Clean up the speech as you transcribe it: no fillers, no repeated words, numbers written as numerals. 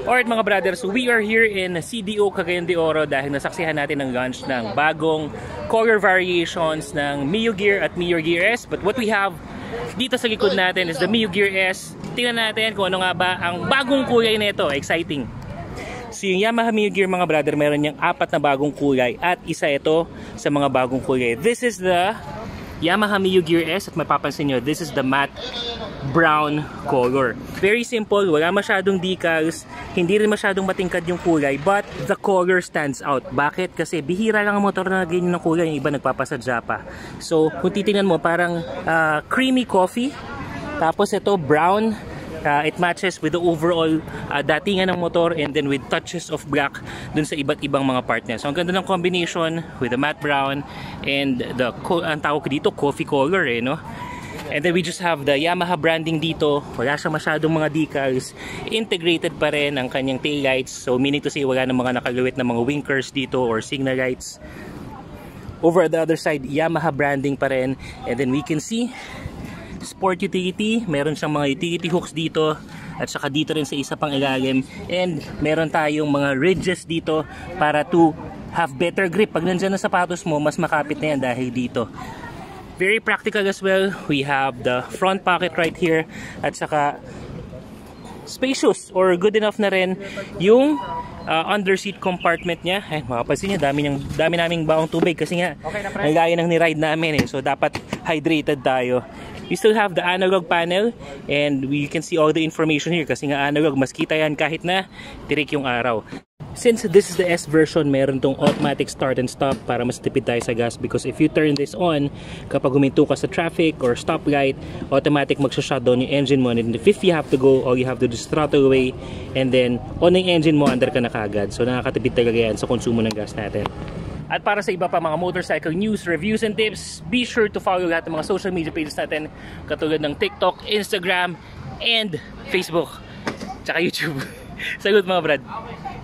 Alright mga brothers, we are here in CDO Cagayan de Oro dahil nasaksihan natin ang launch ng bagong color variations ng Mio Gear at Mio Gear S. But what we have dito sa likod natin is the Mio Gear S. Tingnan natin kung ano nga ba ang bagong kulay nito. Exciting! So yung Yamaha Mio Gear mga brother, meron niyang 4 na bagong kulay at isa ito sa mga bagong kulay. This is the Yamaha Mio Gear S at mapapansin nyo, this is the matte brown color. Very simple, wala masyadong decals, hindi rin masyadong matingkad yung kulay, but the color stands out. Bakit? Kasi bihira lang ang motor na ganyan ng kulay, yung iba nagpapasadya pa. So kung titingnan mo, parang creamy coffee, tapos ito brown. It matches with the overall datingan ng motor and then with touches of black dun sa iba't ibang mga part niya. So ang ganda ng combination with the matte brown and the ang tawag ko dito coffee color no? And then we just have the Yamaha branding dito. Wala siya masyadong mga decals. Integrated pa rin ang kanyang tail lights. So meaning to say wala na mga nakaluwit na mga winkers dito or signal lights. Over the other side, Yamaha branding pa rin. And then we can see sport utility, meron siyang mga utility hooks dito at saka dito rin sa isa pang ilalim, and meron tayong mga ridges dito para to have better grip. Pag nandiyan na sapatos mo, mas makapit na yan dahil dito. Very practical as well. We have the front pocket right here at saka spacious or good enough na rin yung under seat compartment niya. Ay, makapansin niya, dami naming baong tubig kasi nga ang layo ng ni-ride namin so dapat hydrated tayo. We still have the analog panel and we can see all the information here kasi nga analog, mas kita yan kahit na tirik yung araw. Since this is the S version, meron tong automatic start and stop para mas tipid tayo sa gas, because if you turn this on, kapag huminto ka sa traffic or stoplight, automatic magsha-shutdown yung engine mo, and if you have to go, all you have to do is throttle away and then on yung engine mo, under ka na kagad. So nakakatipid talaga yan sa konsumo ng gas natin. At para sa iba pa mga motorcycle news, reviews, and tips, be sure to follow lahat ng mga social media pages natin katulad ng TikTok, Instagram, and Facebook, tsaka YouTube. Salut mga brad!